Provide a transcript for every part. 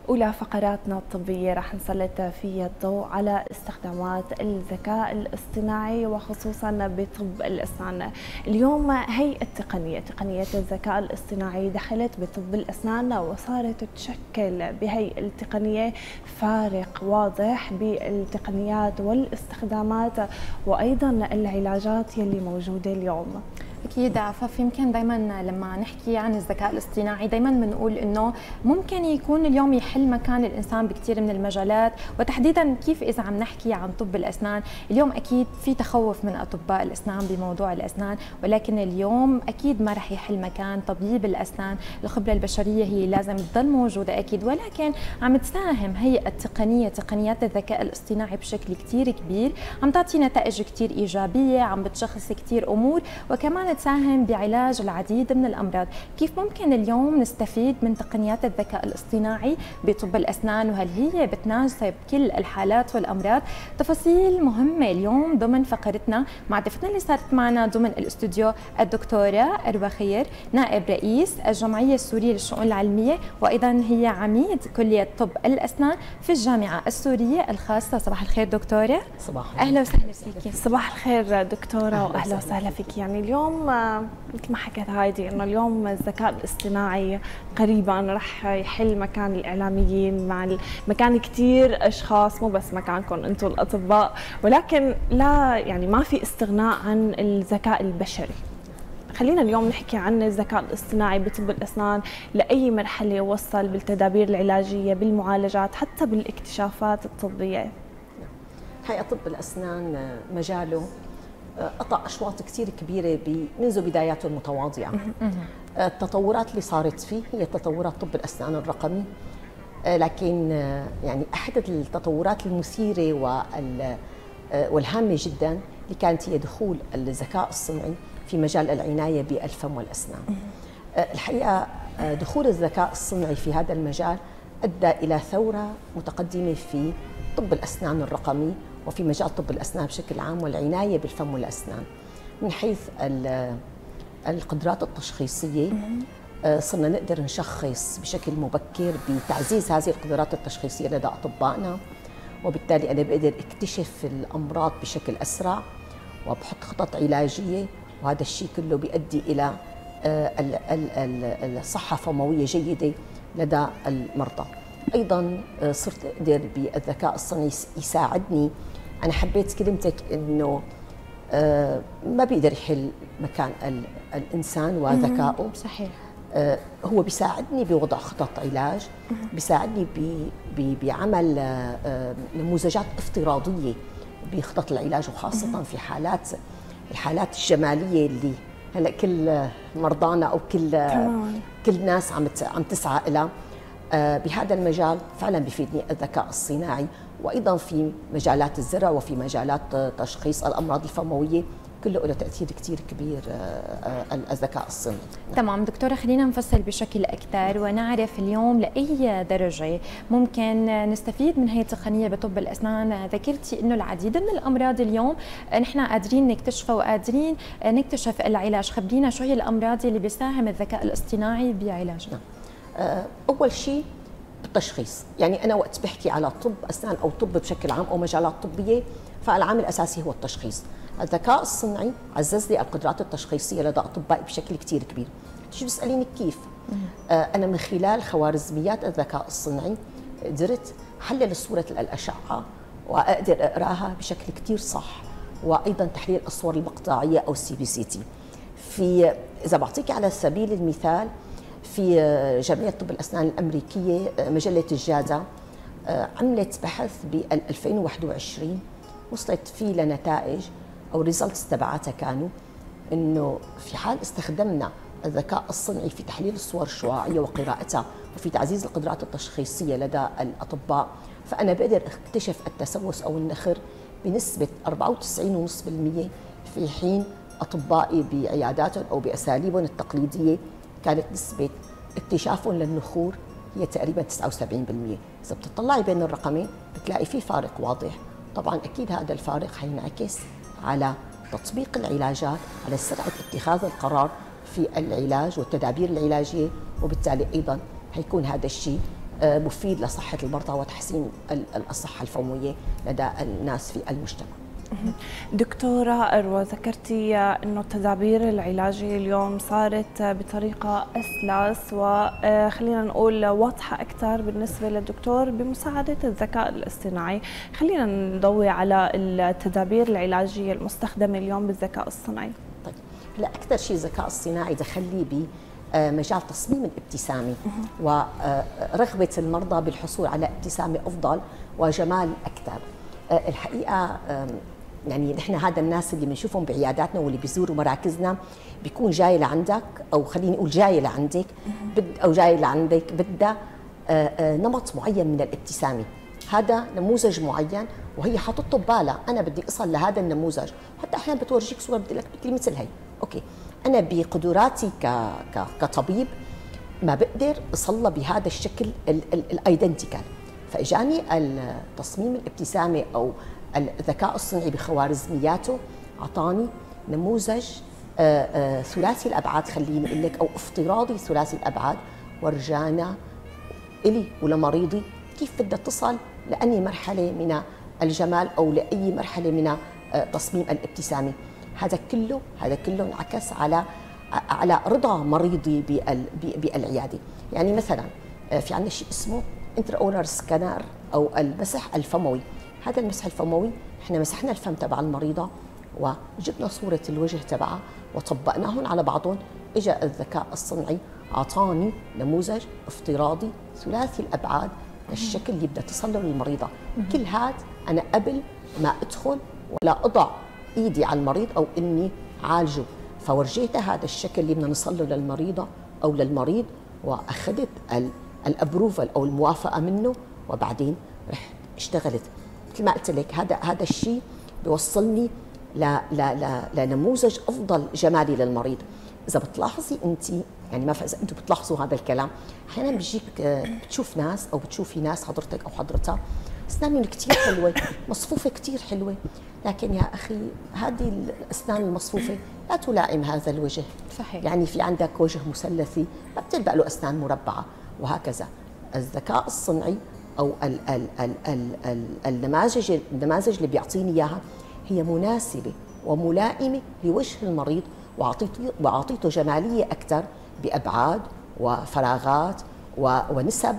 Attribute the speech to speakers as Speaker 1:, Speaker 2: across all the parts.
Speaker 1: أولى فقراتنا الطبية رح نسلط فيها الضوء على استخدامات الذكاء الاصطناعي وخصوصا بطب الأسنان. اليوم هي تقنية الذكاء الاصطناعي دخلت بطب الأسنان وصارت تشكل بهي التقنية فارق واضح بالتقنيات والاستخدامات وأيضا العلاجات يلي موجودة اليوم.
Speaker 2: أكيد عفاف، يمكن دائما لما نحكي عن الذكاء الاصطناعي دائما بنقول إنه ممكن يكون اليوم يحل مكان الإنسان بكثير من المجالات، وتحديدا كيف إذا عم نحكي عن طب الأسنان. اليوم أكيد في تخوف من أطباء الأسنان بموضوع الأسنان، ولكن اليوم أكيد ما رح يحل مكان طبيب الأسنان. الخبرة البشرية هي لازم تضل موجودة أكيد، ولكن عم تساهم هي تقنيات الذكاء الاصطناعي بشكل كثير كبير، عم تعطي نتائج كثير إيجابية، عم بتشخص كثير أمور، وكمان تساهم بعلاج العديد من الأمراض. كيف ممكن اليوم نستفيد من تقنيات الذكاء الاصطناعي بطب الأسنان، وهل هي بتناسب كل الحالات والأمراض؟ تفاصيل مهمة اليوم ضمن فقرتنا مع ضيفتنا اللي صارت معنا ضمن الاستوديو، الدكتورة أروى خير، نائب رئيس الجمعية السورية للشؤون العلمية، وأيضا هي عميد كلية طب الأسنان في الجامعة السورية الخاصة. صباح الخير دكتورة.
Speaker 3: صباح الخير.
Speaker 2: أهلا وسهلا فيك.
Speaker 1: صباح الخير دكتورة وأهلا وسهلا فيك. يعني اليوم مثل ما حكت هايدي انه اليوم الذكاء الاصطناعي قريبا رح يحل مكان الاعلاميين، مع مكان كثير اشخاص، مو بس مكانكم انتم الاطباء، ولكن لا يعني ما في استغناء عن الذكاء البشري. خلينا اليوم نحكي عن الذكاء الاصطناعي بطب الاسنان، لاي مرحله وصل بالتدابير العلاجيه، بالمعالجات، حتى بالاكتشافات الطبيه.
Speaker 3: حقيقة طب الاسنان مجاله قطع أشواط كثير كبيرة منذ بداياته المتواضعة. التطورات اللي صارت فيه هي تطورات طب الأسنان الرقمي، لكن يعني أحد التطورات المثيرة والهامة جدا اللي كانت هي دخول الذكاء الصنعي في مجال العناية بالفم والأسنان. الحقيقة دخول الذكاء الصنعي في هذا المجال أدى إلى ثورة متقدمة في طب الأسنان الرقمي وفي مجال طب الأسنان بشكل عام والعناية بالفم والأسنان. من حيث القدرات التشخيصية صرنا نقدر نشخص بشكل مبكر بتعزيز هذه القدرات التشخيصية لدى أطبائنا، وبالتالي أنا بقدر اكتشف الأمراض بشكل أسرع وبحط خطط علاجية، وهذا الشيء كله بيؤدي إلى الصحة فموية جيدة لدى المرضى. أيضا صرت أقدر بالذكاء الصنعي يساعدني. أنا حبيت كلمتك إنه ما بيقدر يحل مكان الإنسان وذكائه.
Speaker 2: صحيح.
Speaker 3: هو بيساعدني بوضع خطط علاج، بيساعدني بعمل نموذجات افتراضية بخطط العلاج، وخاصة في الحالات الجمالية اللي هلا كل مرضانا أو كل ناس عم تسعى إلى. بهذا المجال فعلا بيفيدني الذكاء الصناعي، وايضا في مجالات الزرع وفي مجالات تشخيص الامراض الفمويه، كله له تاثير كثير كبير الذكاء الصنعي.
Speaker 2: تمام دكتوره، خلينا نفصل بشكل اكثر ونعرف اليوم لاي درجه ممكن نستفيد من هي التقنيه بطب الاسنان. ذكرتي انه العديد من الامراض اليوم نحن قادرين نكتشفها وقادرين نكتشف العلاج. خبرينا شو هي الامراض اللي بيساهم الذكاء الاصطناعي بعلاجها؟
Speaker 3: أول شيء بالتشخيص. يعني أنا وقت بحكي على طب أسنان أو طب بشكل عام أو مجالات طبية، فالعامل الأساسي هو التشخيص. الذكاء الصنعي عزز لي القدرات التشخيصية لدى أطبائي بشكل كتير كبير. شو بتسأليني كيف؟ أنا من خلال خوارزميات الذكاء الصنعي قدرت حلل صورة الأشعة وأقدر أقراها بشكل كتير صح، وأيضا تحليل الصور المقطعية أو CBCT. إذا بعطيك على سبيل المثال، في جمعية طب الأسنان الأمريكية مجلة الجادة عملت بحث ب 2021 وصلت فيه لنتائج أو ريزلتس تبعاتها، كانوا إنه في حال استخدمنا الذكاء الصنعي في تحليل الصور الشعاعية وقراءتها وفي تعزيز القدرات التشخيصية لدى الأطباء، فأنا بقدر اكتشف التسوس أو النخر بنسبة 94.5%، في حين أطبائي بعياداتهم أو بأساليبهم التقليدية كانت نسبة اكتشافهم للنخور هي تقريبا 79%. إذا بتطلعي بين الرقمين بتلاقي في فارق واضح. طبعا أكيد هذا الفارق حينعكس على تطبيق العلاجات، على سرعة اتخاذ القرار في العلاج والتدابير العلاجية، وبالتالي أيضا حيكون هذا الشيء مفيد لصحه المرضى وتحسين الصحه الفمويه لدى الناس في المجتمع.
Speaker 1: دكتورة أروى، ذكرتي أنه التدابير العلاجية اليوم صارت بطريقة أسلس وخلينا نقول واضحة أكثر بالنسبة للدكتور بمساعدة الذكاء الاصطناعي. خلينا نضوي على التدابير العلاجية المستخدمة اليوم بالذكاء الصناعي.
Speaker 3: طيب هلا أكثر شيء الذكاء الصناعي دخل لي بمجال تصميم الابتسامة ورغبة المرضى بالحصول على ابتسامة أفضل وجمال أكثر. الحقيقة يعني نحن هذا الناس اللي بنشوفهم بعياداتنا واللي بيزوروا مراكزنا بيكون جاي لعندك او خليني اقول جاي لعندك او جاي لعندك بدها نمط معين من الابتسامه، هذا نموذج معين وهي حاطته ببالها انا بدي اصل لهذا النموذج، حتى احيانا بتورجيك صور بدي لك بدي مثل هي، اوكي انا بقدراتي كطبيب ما بقدر اصلها بهذا الشكل الايدنتيكال، فاجاني التصميم الابتسامه او الذكاء الصنعي بخوارزمياته اعطاني نموذج ثلاثي الابعاد خليني اقول لك او افتراضي ثلاثي الابعاد، ورجانا الي ولمريضي كيف بدها تصل لاني مرحله من الجمال او لاي مرحله من تصميم الابتسامه. هذا كله انعكس على رضا مريضي بالعياده. يعني مثلا في عندنا شيء اسمه انتراولار سكانر او المسح الفموي. هذا المسح الفموي احنا مسحنا الفم تبع المريضه وجبنا صوره الوجه تبعها وطبقناهم على بعضهم، اجى الذكاء الصنعي اعطاني نموذج افتراضي ثلاثي الابعاد للشكل اللي بدها تصل له للمريضه. كل هذا انا قبل ما ادخل ولا اضع ايدي على المريض او اني عالجه، فورجيته هذا الشكل اللي بدنا نصل له للمريضه او للمريض واخذت الابروفل او الموافقه منه وبعدين رحت اشتغلت. مثل ما قلت لك هذا الشيء بيوصلني لنموذج افضل جمالي للمريض. اذا بتلاحظي انت يعني ما اذا انتم بتلاحظوا هذا الكلام، احيانا بيجيك بتشوف ناس او بتشوفي ناس حضرتك او حضرتها اسنانهم كثير حلوه، مصفوفه كثير حلوه، لكن يا اخي هذه الاسنان المصفوفه لا تلائم هذا الوجه.
Speaker 2: صحيح.
Speaker 3: يعني في عندك وجه مثلثي ما بتلبق له اسنان مربعه وهكذا. الذكاء الصنعي او النماذج اللي بيعطيني اياها هي مناسبه وملائمه لوجه المريض واعطيته جماليه اكثر بابعاد وفراغات ونسب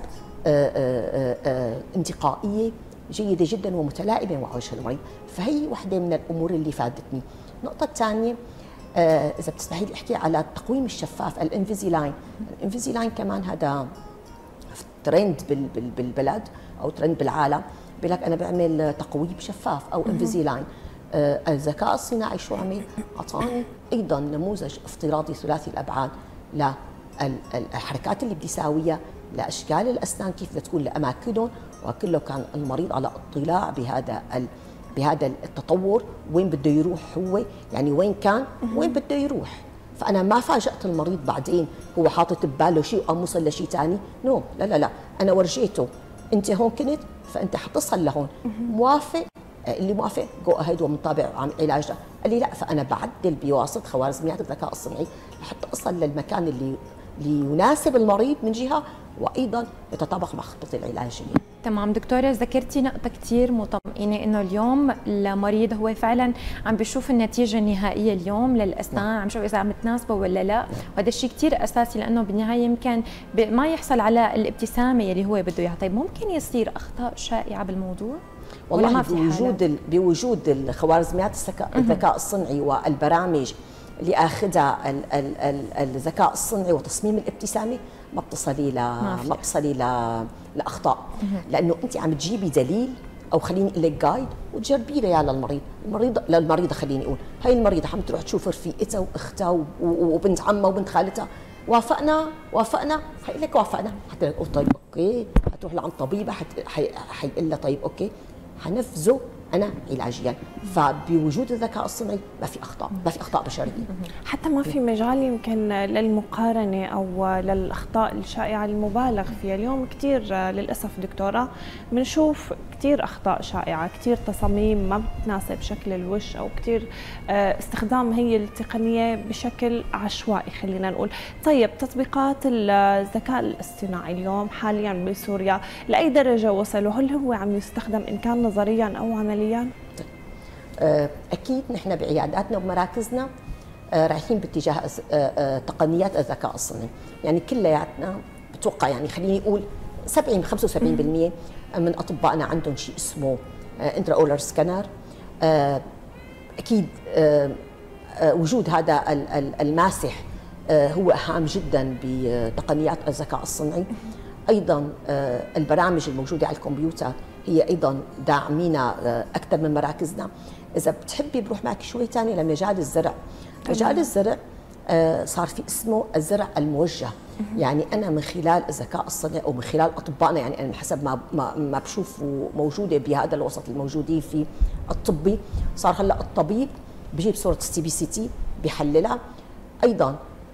Speaker 3: انتقائيه جيده جدا ومتلائمه مع وجه المريض. فهي وحده من الامور اللي فادتني. النقطه الثانيه اذا بتسمحي لي احكي على التقويم الشفاف الانفيزيلاين. الانفيزيلاين كمان هذا ترند بالبلد او ترند بالعالم، بيقول لك انا بعمل تقويم شفاف او انفيزيلاين. الذكاء الصناعي شو عمل؟ اعطاني ايضا نموذج افتراضي ثلاثي الابعاد للحركات اللي بدي اساويها، لاشكال الاسنان كيف بدها تكون لاماكنهم، وكله كان المريض على اطلاع بهذا التطور، وين بده يروح هو، يعني وين كان وين بده يروح. فانا ما فاجأت المريض بعدين هو حاطط بباله شيء وقام وصل لشيء ثاني، نو لا انا ورجيته انت هون كنت فانت حتصل لهون، موافق اللي موافق جو اهيد ومنطبع عن علاجه، قال لي لا فانا بعدل بواسطه خوارزميات الذكاء الصنعي لحتى اصل للمكان اللي يناسب المريض من جهه وايضا يتطابق مع خطتي العلاجيه.
Speaker 2: تمام دكتورة، ذكرتي نقطة كثير مطمئنة انه اليوم المريض هو فعلا عم بيشوف النتيجة النهائية اليوم للأسنان، عم بيشوف إذا عم تناسبه ولا لا، وهذا الشيء كثير أساسي لأنه بالنهاية يمكن ما يحصل على الابتسامة اللي هو بده إياها. طيب ممكن يصير أخطاء شائعة بالموضوع؟
Speaker 3: والله بوجود الخوارزميات الذكاء الصنعي والبرامج اللي اخذها الذكاء الصنعي وتصميم الابتسامه ما بتصلي لاخطاء، لانه انت عم تجيبي دليل او خليني اقول لك جايد وتجربيه يا للمريضه خليني اقول هي المريضه عم تروح تشوف رفيقتها واختها وبنت عمها وبنت خالتها، وافقنا حيقول لك وافقنا، حتى لك طيب اوكي، حتروح لعند طبيبه حيقول لها طيب اوكي حنفذه انا علاجيا. فبوجود الذكاء الصنعي ما في اخطاء، ما في اخطاء بشريه.
Speaker 1: حتى ما في مجال يمكن للمقارنه او للاخطاء الشائعه المبالغ فيها. اليوم كثير للاسف دكتوره بنشوف كثير اخطاء شائعه، كثير تصاميم ما بتناسب شكل الوش، او كثير استخدام هي التقنيه بشكل عشوائي خلينا نقول. طيب تطبيقات الذكاء الاصطناعي اليوم حاليا بسوريا لاي درجه وصلوا؟ هل هو عم يستخدم ان كان نظريا او عمليا؟
Speaker 3: اكيد نحن بعياداتنا ومراكزنا رايحين باتجاه تقنيات الذكاء الصنعي، يعني كلياتنا بتوقع يعني خليني اقول 75% من اطبائنا عندهم شيء اسمه انترا اولر سكانر. اكيد وجود هذا الماسح هو هام جدا بتقنيات الذكاء الصنعي. ايضا البرامج الموجوده على الكمبيوتر هي ايضا داعمينا اكثر من مراكزنا. اذا بتحبي بروح معك شوي ثاني لمجال الزرع. مجال الزرع صار في اسمه الزرع الموجه، يعني انا من خلال الذكاء الصنعي او من خلال اطبائنا، يعني انا حسب ما بشوف موجوده بهذا الوسط الموجودين في الطبي، صار هلا الطبيب بجيب صوره السي بي سي تي بيحللها، ايضا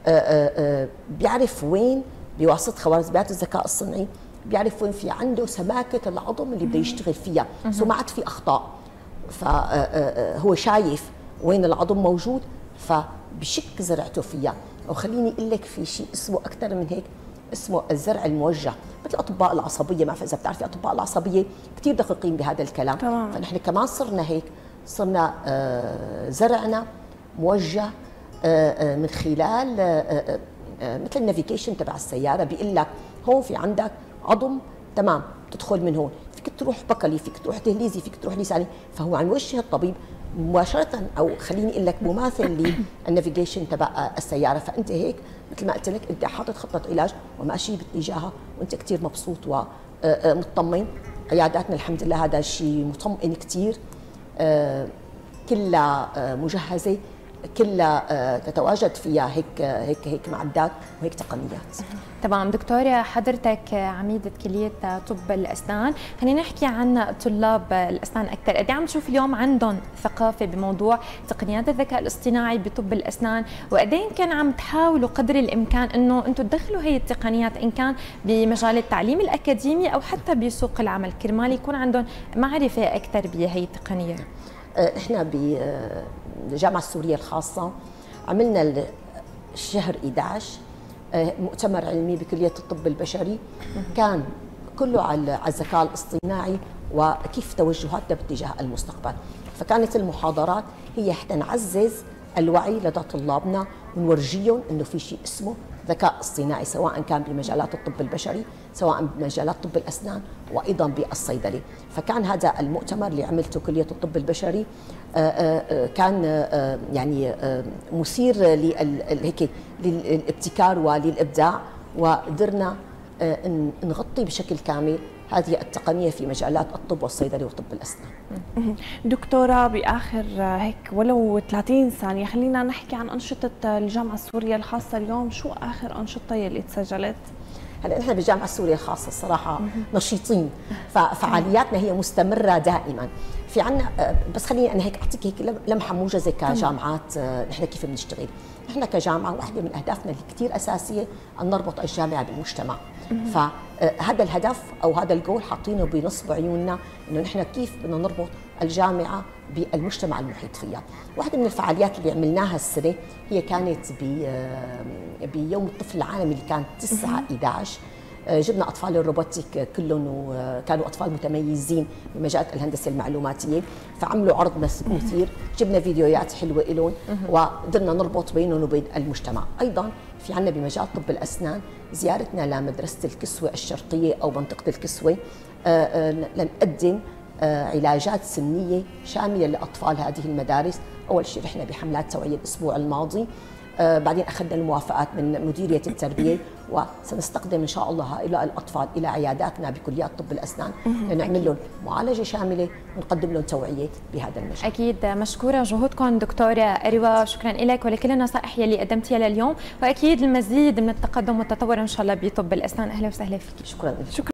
Speaker 3: بيعرف وين بواسطه خوارزميات الذكاء الصنعي بيعرف وين في عنده سماكه العظم اللي بده يشتغل فيها، سو ما عاد في اخطاء، فهو شايف وين العظم موجود فبشك زرعته فيها. وخليني اقول لك في شيء اسمه اكثر من هيك، اسمه الزرع الموجه، مثل اطباء العصبيه، ما بعرف اذا بتعرفي اطباء العصبيه كثير دقيقين بهذا الكلام.
Speaker 1: طبعا.
Speaker 3: فنحن كمان صرنا هيك، صرنا زرعنا موجه من خلال مثل النافيجيشن تبع السياره، بيقول لك هون في عندك عظم تمام تدخل من هون، فيك تروح بقلي، فيك تروح دهليزي، فيك تروح لساني، فهو عن وجه الطبيب مباشره، او خليني اقول لك مماثل للنافيجيشن تبع السياره. فانت هيك مثل ما قلت لك انت حاطط خطه علاج وماشي باتجاهها وانت كثير مبسوط ومطمن. عياداتنا الحمد لله هذا الشيء مطمئن كثير، كلها مجهزه، كلها تتواجد فيها هيك معدات وهيك تقنيات.
Speaker 2: تمام دكتورة، حضرتك عميدة كلية طب الأسنان، خلينا نحكي عن طلاب الأسنان أكثر. قد عم نشوف اليوم عندهم ثقافة بموضوع تقنيات الذكاء الاصطناعي بطب الأسنان، وقد يمكن عم تحاولوا قدر الإمكان إنه أنتم تدخلوا هي التقنيات إن كان بمجال التعليم الأكاديمي أو حتى بسوق العمل، كرمال يكون عندهم معرفة أكثر بهي التقنية.
Speaker 3: احنا بالجامعة السورية الخاصة عملنا شهر 11 مؤتمر علمي بكلية الطب البشري، كان كله على الذكاء الاصطناعي وكيف توجهاتنا باتجاه المستقبل. فكانت المحاضرات هي حتى نعزز الوعي لدى طلابنا ونورجيهم انه في شيء اسمه ذكاء اصطناعي، سواء كان بمجالات الطب البشري، سواء بمجالات طب الاسنان، وايضا بالصيدله. فكان هذا المؤتمر اللي عملته كليه الطب البشري كان يعني مثير هيك للابتكار وللابداع، وقدرنا نغطي بشكل كامل هذه التقنيه في مجالات الطب والصيدله وطب الاسنان.
Speaker 1: دكتوره، باخر هيك ولو 30 ثانيه خلينا نحكي عن انشطه الجامعه السوريه الخاصه اليوم. شو اخر انشطه اللي تسجلت؟
Speaker 3: هلا نحن بالجامعه السوريه الخاصه الصراحه نشيطين، ففعالياتنا هي مستمره دائما. في عنا بس خليني انا هيك اعطيك هيك لمحه موجزه كجامعات نحن كيف بنشتغل. نحن كجامعه واحده من اهدافنا اللي كثير اساسيه ان نربط الجامعه بالمجتمع. فهذا الهدف او هذا الجول حاطينه بنصب عيوننا، انه نحن كيف بدنا نربط الجامعه بالمجتمع المحيط فيها. واحده من الفعاليات اللي عملناها السنه هي كانت بيوم الطفل العالمي اللي كان 9/11. جبنا اطفال الروبوتيك كلهم وكانوا اطفال متميزين بمجالات الهندسه المعلوماتيه، فعملوا عرض مثير، جبنا فيديوهات حلوه لهم وقدرنا نربط بينهم وبين المجتمع. ايضا في عندنا بمجال طب الاسنان زيارتنا لمدرسه الكسوه الشرقيه او منطقه الكسوه لنقدم علاجات سنيه شامله لاطفال هذه المدارس. اول شيء رحنا بحملات توعيه الاسبوع الماضي، بعدين اخذنا الموافقات من مديريه التربيه، وسنستقدم ان شاء الله هؤلاء الاطفال الى عياداتنا بكليات طب الاسنان لنعمل لهم معالجه شامله ونقدم لهم توعيه بهذا المجال.
Speaker 2: اكيد مشكوره جهودكم دكتوره اروى، شكرا لك ولكل النصائح يلي قدمتيها لليوم، واكيد المزيد من التقدم والتطور ان شاء الله بطب الاسنان. اهلا وسهلا فيك.
Speaker 3: شكرا.